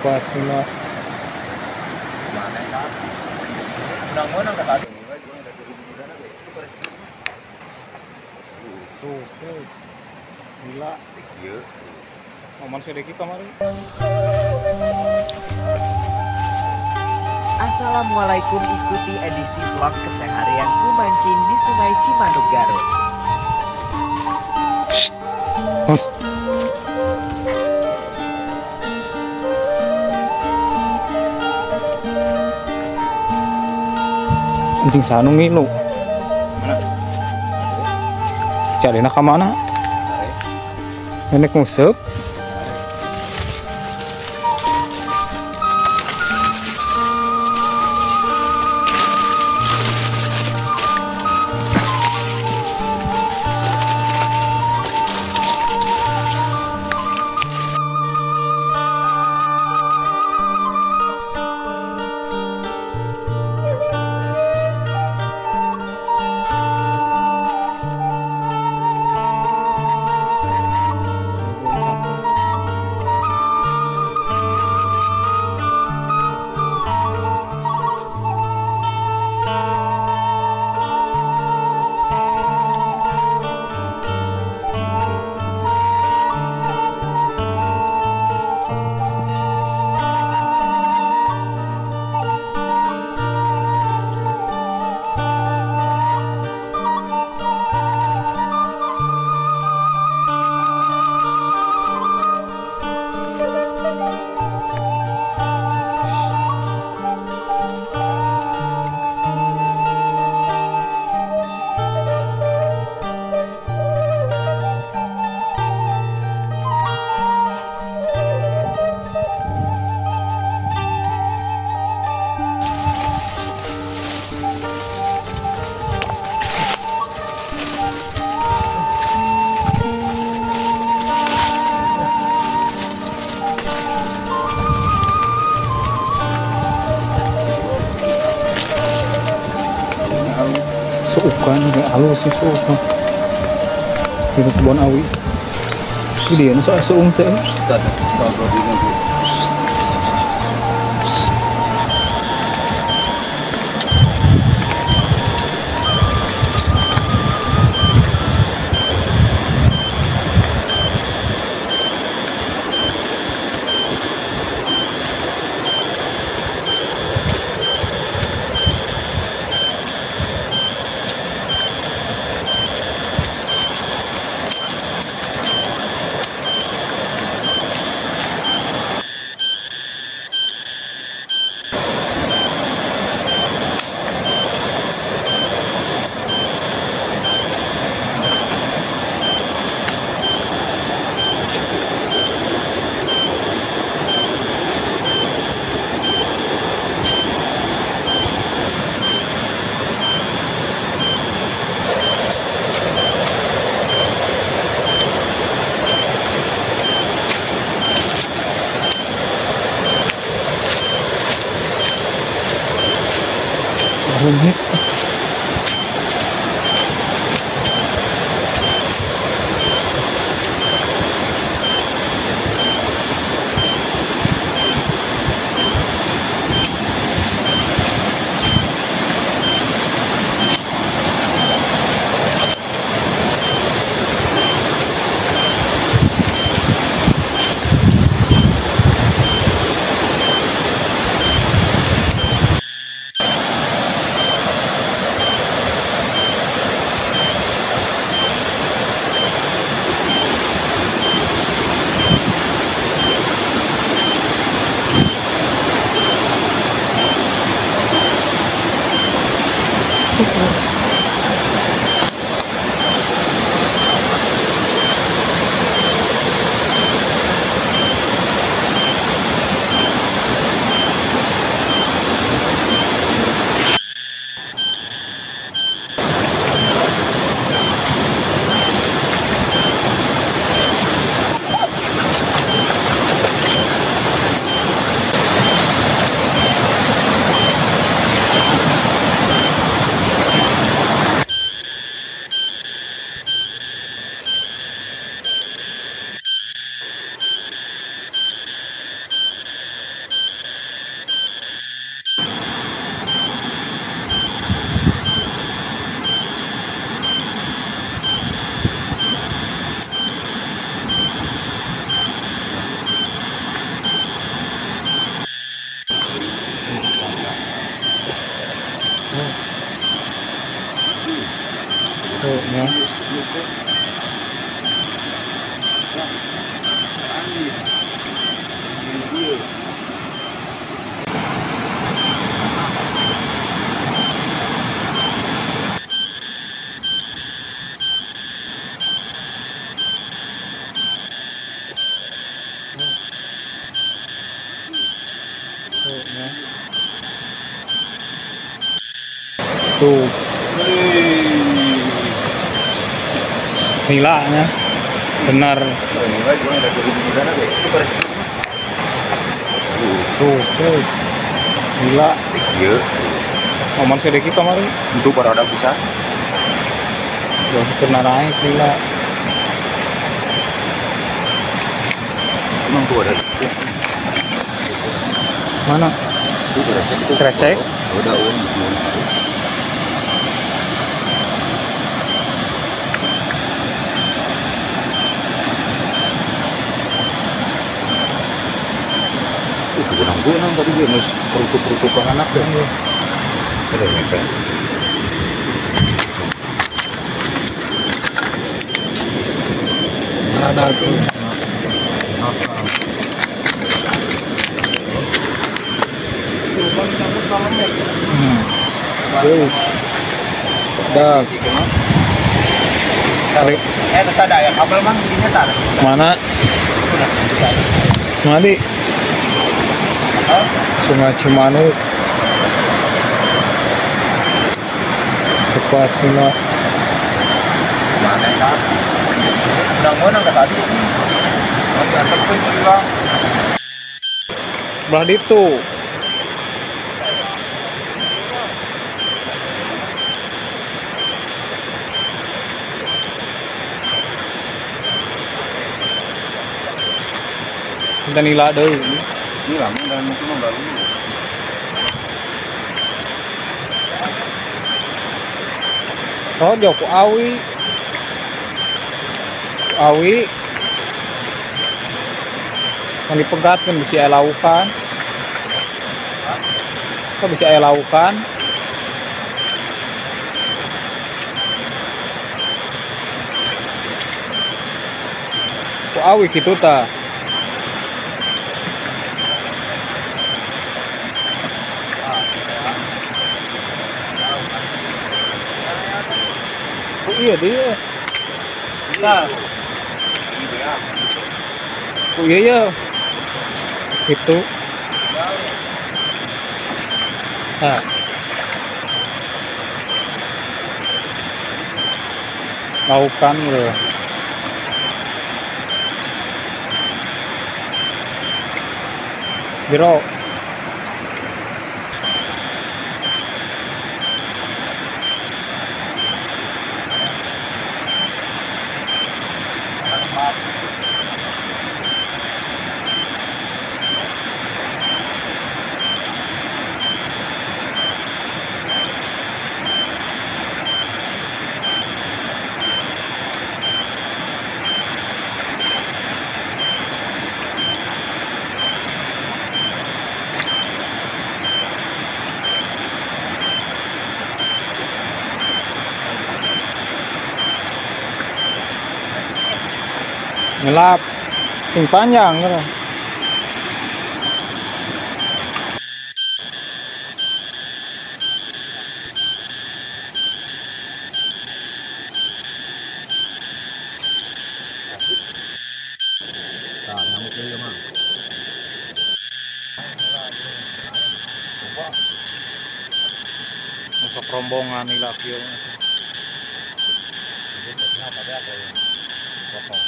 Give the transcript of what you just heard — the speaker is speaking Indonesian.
Fatuna. Tuh, gila. Momen sedikit kemarin. Assalamualaikum, ikuti edisi vlog keseharianku mancing di Sungai Cimanuk Garut. Anjing sanu ngilu. Mana? Cari nak mana? Nenek ngusep. Suukan, halus sih suukan. Ini kebun awi. Dia nasa suung teh. Rumit. Tuh ya. Tuh ya. Tuh. Nilainya benar. Tuh, gila. Iya. Oman sedikit kemarin. Untuk para ada bisa. Pernah naik gila. Emang tuh ada. Mana? Itu kresek. Kresek? Ada uang di sini. Gunung-gunung tadi dia mus kerutuk-kerutukan anak ya. Ada nyampe. Ada tuh. Dah. Tarik. Ada ya kabel mang begini tar. Mana? Mandi. Sungai Cimanuk. Tepat Cina. Mana kan? Udah mana enggak tadi? Ada tepung juga. Belah itu. Kita nila deh. Ini lama dan mungkin baru. Oh, jauh ku awi. Awi. Yang dipegat kan bisa air laukan. Kok bisa air laukan? Ku awi gitu ta. Oh iya dia. Nah. Oh iya ya. Itu. Nah. Laukan loh. Biro. Ngelap ting panjang gitu. Masuk rombongan nih lah,